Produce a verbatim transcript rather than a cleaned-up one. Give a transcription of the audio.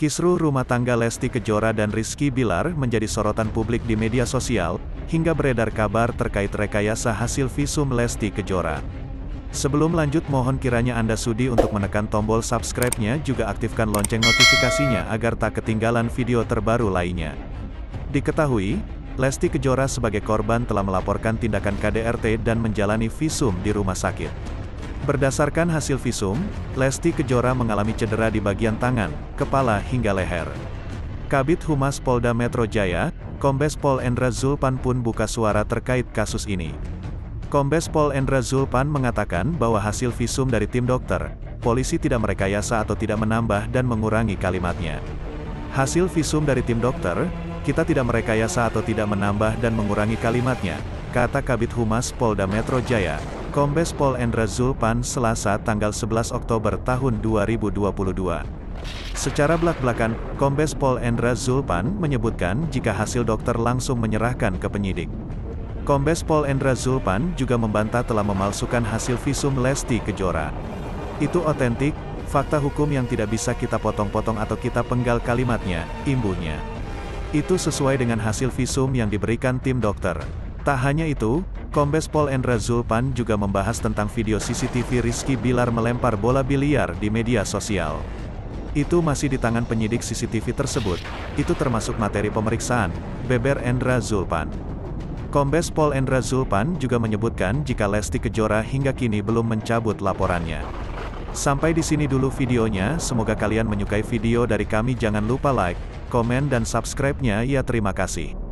Kisruh rumah tangga Lesti Kejora dan Rizky Bilar menjadi sorotan publik di media sosial, hingga beredar kabar terkait rekayasa hasil visum Lesti Kejora. Sebelum lanjut, mohon kiranya Anda sudi untuk menekan tombol subscribe-nya, juga aktifkan lonceng notifikasinya agar tak ketinggalan video terbaru lainnya. Diketahui, Lesti Kejora sebagai korban telah melaporkan tindakan K D R T dan menjalani visum di rumah sakit. Berdasarkan hasil visum, Lesti Kejora mengalami cedera di bagian tangan, kepala hingga leher. Kabid Humas Polda Metro Jaya, Kombes Pol Endra Zulpan pun buka suara terkait kasus ini. Kombes Pol Endra Zulpan mengatakan bahwa hasil visum dari tim dokter, polisi tidak merekayasa atau tidak menambah dan mengurangi kalimatnya. Hasil visum dari tim dokter, kita tidak merekayasa atau tidak menambah dan mengurangi kalimatnya, kata Kabid Humas Polda Metro Jaya, Kombes Pol Endra Zulpan, Selasa tanggal sebelas Oktober tahun dua ribu dua puluh dua. Secara belak-belakan, Kombes Pol Endra Zulpan menyebutkan jika hasil dokter langsung menyerahkan ke penyidik. Kombes Pol Endra Zulpan juga membantah telah memalsukan hasil visum Lesti Kejora. Itu otentik, fakta hukum yang tidak bisa kita potong-potong atau kita penggal kalimatnya, imbuhnya. Itu sesuai dengan hasil visum yang diberikan tim dokter. Tak hanya itu, Kombes Pol Endra Zulpan juga membahas tentang video C C T V Rizky Bilar melempar bola biliar di media sosial. Itu masih di tangan penyidik C C T V tersebut, itu termasuk materi pemeriksaan, beber Endra Zulpan. Kombes Pol Endra Zulpan juga menyebutkan jika Lesti Kejora hingga kini belum mencabut laporannya. Sampai di sini dulu videonya, semoga kalian menyukai video dari kami. Jangan lupa like, komen dan subscribe-nya ya, terima kasih.